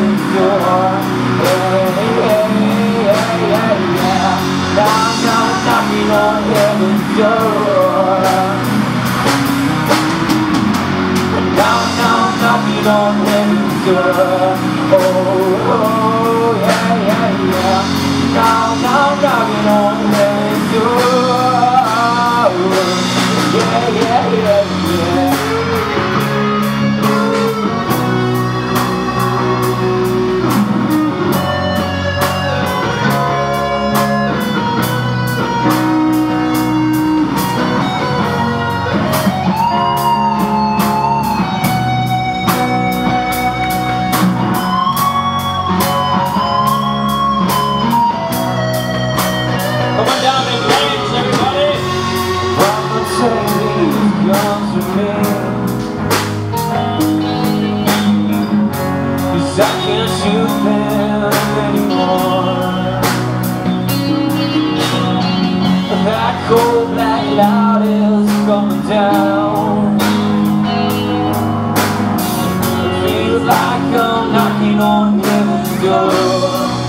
heaven's door. Now, knocking on heaven's door. Now, knocking on heaven's door. Oh, yeah. Now, knocking on heaven's door. Yeah. Comes to me, 'cause I can't shoot them anymore. That cold black cloud is coming down. It feels like I'm knocking on heaven's door.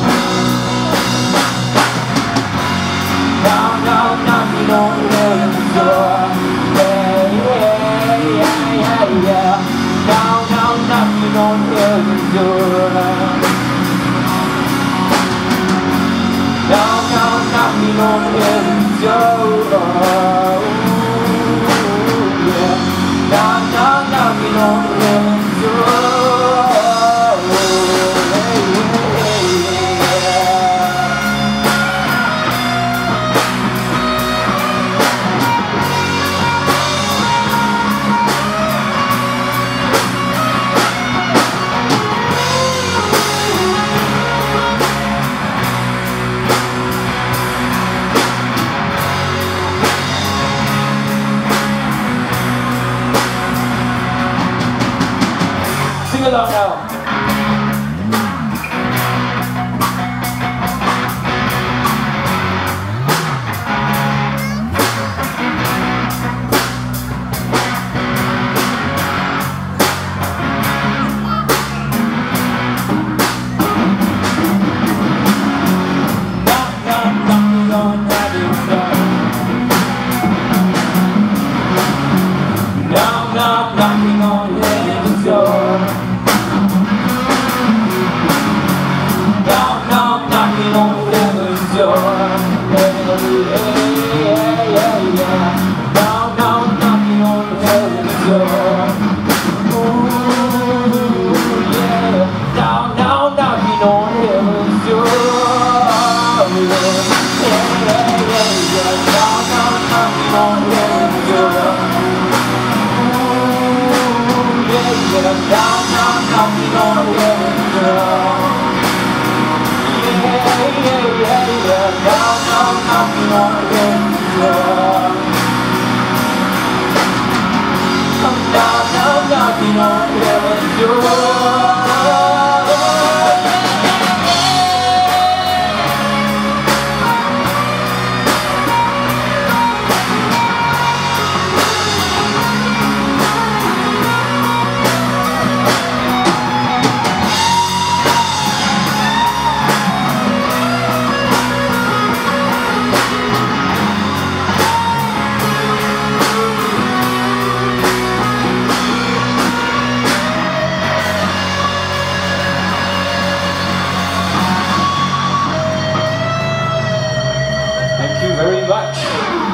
Now, knocking on heaven's door. Yeah. Now, knocking on heaven's door. Now, knocking on heaven's door. Yeah. Now, knocking on heaven's door. Sing along now. Knocking on heaven's door. Knock, knocking on heaven's door. Yeah. Knock, knocking on heaven's door. Ooh, yeah. Knock, knocking on heaven's door. Yeah. Knock, knocking on heaven's door. Down, knocking on heaven's door. Yeah. Down, knocking on heaven's door. I'm down, knocking on heaven's door. Thank you very much.